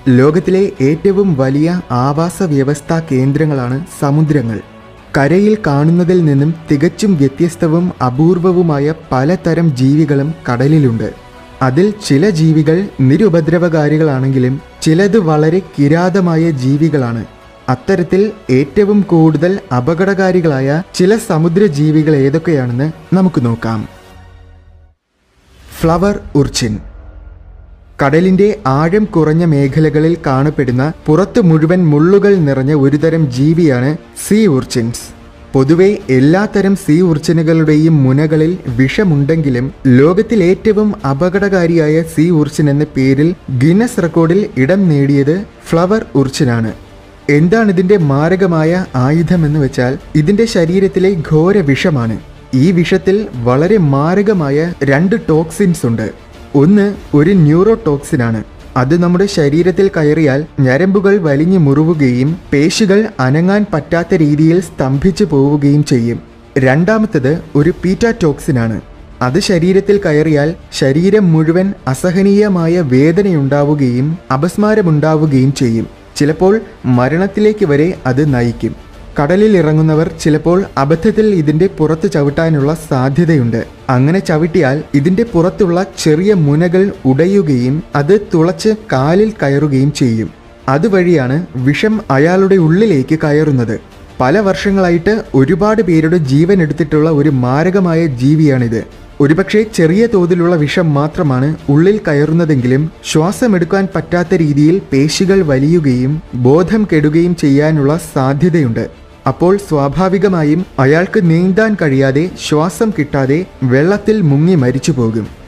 ലോകത്തിലെ ഏറ്റവും വലിയ ആവാസ വ്യവസ്ഥാ കേന്ദ്രങ്ങളാണ് സമുദ്രങ്ങൾ. കരയിൽ കാണുന്നതിൽ നിന്നും തികച്ചും വ്യത്യസ്തവും അപൂർവവുമായ പലതരം ജീവികളും കടലിലുണ്ട്. അതിൽ ചില ജീവികൾ നിരുപദ്രവകാരികളാണെങ്കിലും ചിലത് വളരെ കിരാതമായ ജീവികളാണ്. അത്തരത്തിൽ ഏറ്റവും കൂടുതൽ അപകടകാരികളായ ചില സമുദ്രജീവികൾ ഏതൊക്കെയാണെന്ന് നമുക്ക് നോക്കാം. Flower urchin. കടലിന്റെ ആഴം കുറഞ്ഞ മേഖലകളിൽ കാണപ്പെടുന്ന പുറത്ത് മുഴുവൻ മുള്ളുകൾ നിറഞ്ഞ ഒരുതരം ജീവിയാണ് സീ ഉർച്ചിൻസ്. പൊതുവെ എല്ലാത്തരം സീ ഉർച്ചിനുകളുടെയും മുനകളിൽ വിഷമുണ്ടെങ്കിലും ലോകത്തിൽ ഏറ്റവും അപകടകാരിയായ സീ ഉർച്ചിൻ എന്ന പേരിൽ ഗിന്നസ് റെക്കോർഡിൽ ഇടം നേടിയത് ഫ്ലവർ ഉർച്ചിനാണ്. എന്താണ് ഇതിന്റെ മാരകമായ ആയുധമെന്ന് വെച്ചാൽ ഇതിന്റെ ശരീരത്തിലെ ഘോര വിഷമാണ്. ഈ വിഷത്തിൽ വളരെ മാരകമായ 2 ടോക്സിൻസ് ഉണ്ട്. ഒന്ന് ഒരു ന്യൂറോ ടോക്സിനാണ്. അത് നമ്മുടെ ശരീരത്തിൽ കയറിയാൽ ഞരമ്പുകൾ വലിഞ്ഞു മുറിവുകയും പേശികൾ അനങ്ങാൻ പറ്റാത്ത രീതിയിൽ സ്തംഭിച്ചു പോവുകയും ചെയ്യും. രണ്ടാമത്തത് ഒരു പീറ്റ ടോക്സിനാണ്. അത് ശരീരത്തിൽ കയറിയാൽ ശരീരം മുഴുവൻ അസഹനീയമായ വേദനയുണ്ടാവുകയും അപസ്മാരമുണ്ടാവുകയും ചെയ്യും. ചിലപ്പോൾ മരണത്തിലേക്ക് വരെ അത് നയിക്കും. കടലിൽ ഇറങ്ങുന്നവർ ചിലപ്പോൾ അബദ്ധത്തിൽ ഇതിന്റെ പുറത്ത് ചവിട്ടാനുള്ള സാധ്യതയുണ്ട്. അങ്ങനെ ചവിട്ടിയാൽ ഇതിന്റെ പുറത്തുള്ള ചെറിയ മുനകൾ ഉടയുകയും അത് തുളച്ച് കാലിൽ കയറുകയും ചെയ്യും. അതുവഴിയാണ് വിഷം അയാളുടെ ഉള്ളിലേക്ക് കയറുന്നത്. പല വർഷങ്ങളായിട്ട് ഒരുപാട് പേരുടെ ജീവൻ എടുത്തിട്ടുള്ള ഒരു മാരകമായ ജീവിയാണിത്. ഒരുപക്ഷെ ചെറിയ തോതിലുള്ള വിഷം മാത്രമാണ് ഉള്ളിൽ കയറുന്നതെങ്കിലും ശ്വാസമെടുക്കാൻ പറ്റാത്ത രീതിയിൽ പേശികൾ വലിയുകയും ബോധം കെടുകയും ചെയ്യാനുള്ള സാധ്യതയുണ്ട്. അപ്പോൾ സ്വാഭാവികമായും അയാൾക്ക് നീന്താൻ കഴിയാതെ ശ്വാസം കിട്ടാതെ വെള്ളത്തിൽ മുങ്ങി മരിച്ചു പോകും.